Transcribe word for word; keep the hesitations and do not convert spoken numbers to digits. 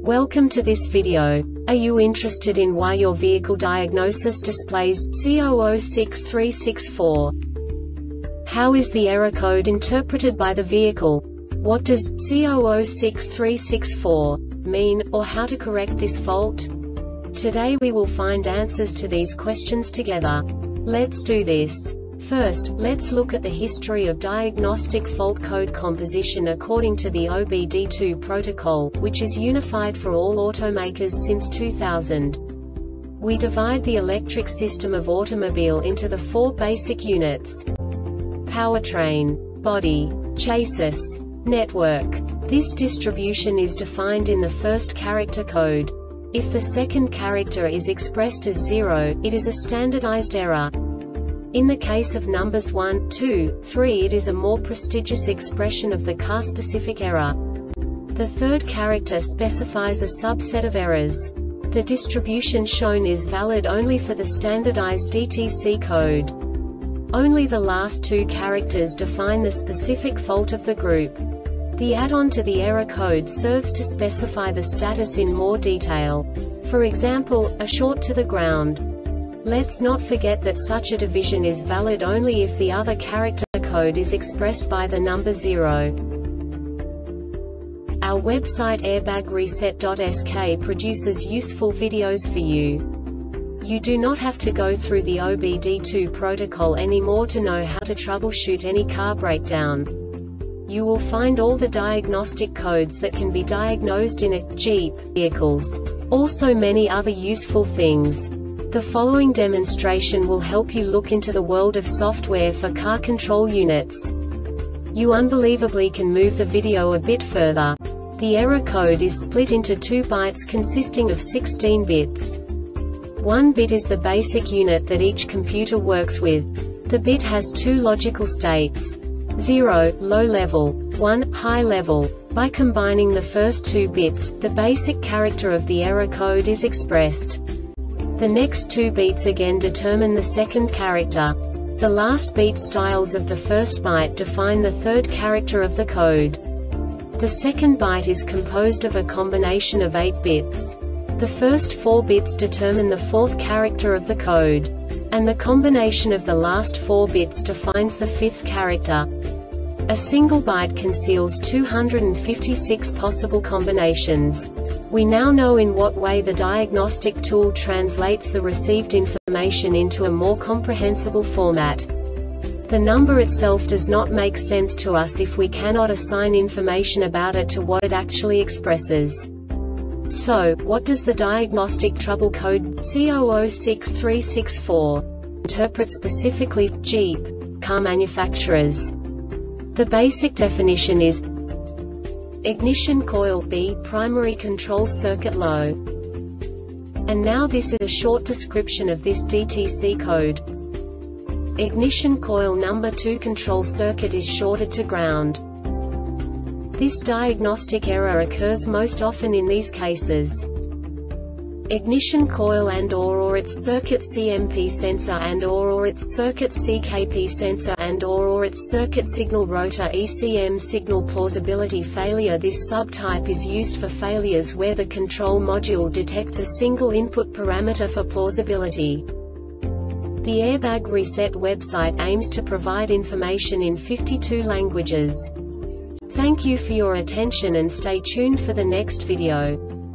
Welcome to this video. Are you interested in why your vehicle diagnosis displays C zero zero six three six four? How is the error code interpreted by the vehicle? What does C zero zero six three six four mean, or how to correct this fault? Today we will find answers to these questions together. Let's do this. First, let's look at the history of diagnostic fault code composition according to the O B D two protocol, which is unified for all automakers since two thousand. We divide the electric system of automobile into the four basic units: powertrain, body, chassis, network. This distribution is defined in the first character code. If the second character is expressed as zero, it is a standardized error. In the case of numbers one, two, three, it is a more prestigious expression of the car-specific error. The third character specifies a subset of errors. The distribution shown is valid only for the standardized D T C code. Only the last two characters define the specific fault of the group. The add-on to the error code serves to specify the status in more detail. For example, a short to the ground. Let's not forget that such a division is valid only if the other character code is expressed by the number zero. Our website airbag reset dot S K produces useful videos for you. You do not have to go through the O B D two protocol anymore to know how to troubleshoot any car breakdown. You will find all the diagnostic codes that can be diagnosed in a Jeep vehicles. Also many other useful things. The following demonstration will help you look into the world of software for car control units. You unbelievably can move the video a bit further. The error code is split into two bytes consisting of sixteen bits. One bit is the basic unit that each computer works with. The bit has two logical states: zero, low level, one, high level. By combining the first two bits, the basic character of the error code is expressed. The next two beats again determine the second character. The last beat styles of the first byte define the third character of the code. The second byte is composed of a combination of eight bits. The first four bits determine the fourth character of the code. And the combination of the last four bits defines the fifth character. A single byte conceals two hundred fifty-six possible combinations. We now know in what way the diagnostic tool translates the received information into a more comprehensible format. The number itself does not make sense to us if we cannot assign information about it to what it actually expresses. So, what does the diagnostic trouble code C zero zero six three six four interpret specifically for Jeep car manufacturers? The basic definition is ignition coil B primary control circuit low. And now this is a short description of this D T C code. Ignition coil number two control circuit is shorted to ground. This diagnostic error occurs most often in these cases: ignition coil and or or its circuit C M P sensor and or or its circuit C K P sensor and or or its circuit signal rotor E C M signal plausibility failure. This subtype is used for failures where the control module detects a single input parameter for plausibility. The Airbag Reset website aims to provide information in fifty-two languages. Thank you for your attention and stay tuned for the next video.